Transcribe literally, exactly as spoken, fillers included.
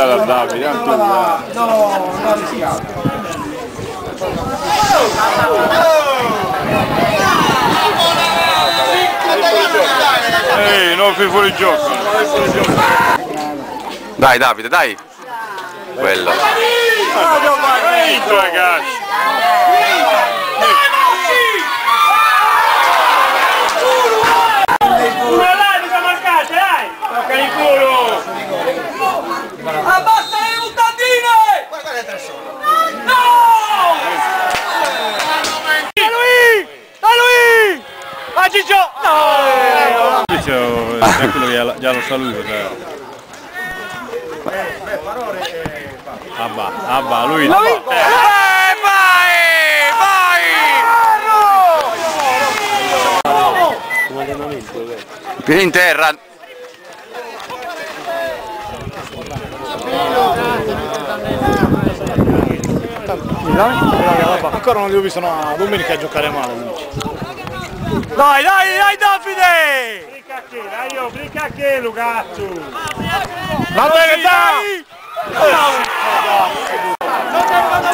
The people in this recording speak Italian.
dalla Davide, anche là. No, no, rischiato. Ehi, non fai fuori gioco. Dai Davide, dai. Quello. Vinto ragazzi. Una live marcate, dai! Tocca il culo! Abbassa le mutandine! Guarda le tre sole. No! Da lui! Da lui! A Gigio! No! Dicevo, è quello che già lo saluto. Abba, Abba, lui. Lui! Eh, vai! Vai! Piedi in terra. Ancora non li ho visto una domenica a giocare male. Dai, dai, dai Davide! Brinca che, dai io, brinca che Lugazzo! Va bene, dai! No!